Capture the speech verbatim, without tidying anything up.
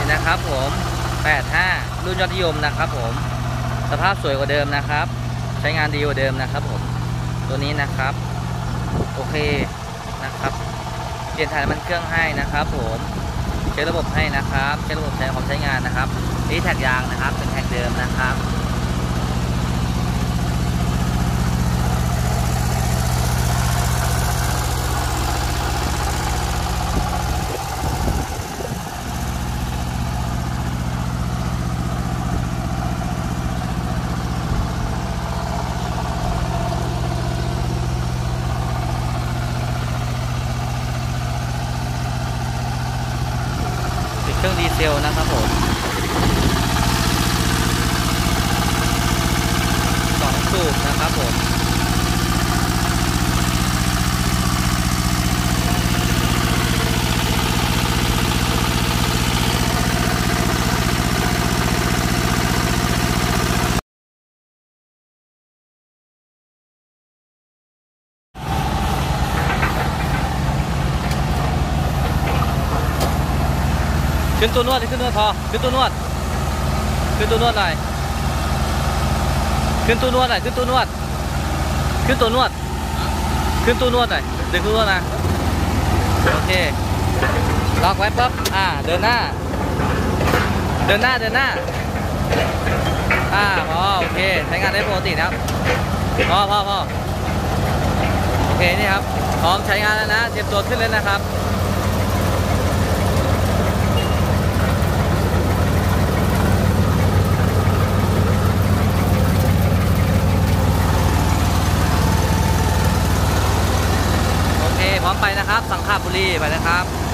นี่นะครับผมแปดห้ารุ่นยอดนิยมนะครับผมสภาพสวยกว่าเดิมนะครับใช้งานดีกว่าเดิมนะครับผมตัวนี้นะครับโอเคนะครับเปลี่ยนถ่ายน้ำมันเครื่องให้นะครับผมเช็คระบบให้นะครับเช็คระบบใช้ของใช้งานนะครับนี่แท็กยางนะครับเป็นแท็กเดิมนะครับเครื่องดีเซลนะครับผมสองสูบนะครับผมขึ้นตัวนวดขึ้นตัวนวดพอขึ้นตัวนวดขึ้นตัวนวดหน่อยขึ้นตัวนวดหน่อยขึ้นตัวนวดขึ้นตัวนวดขึ้นตัวนวดหน่อยดึงตัวนวดนะโอเคล็อกไว้ปั๊บอ่าเดินหน้าเดินหน้าเดินหน้าอ่าพอโอเคใช้งานได้ปกตินะครับพอพอพอโอเคนี่ครับพร้อมใช้งานแล้วนะเตรียมตัวขึ้นเลยนะครับพร้อมไปนะครับสังขบุรีไปนะครับ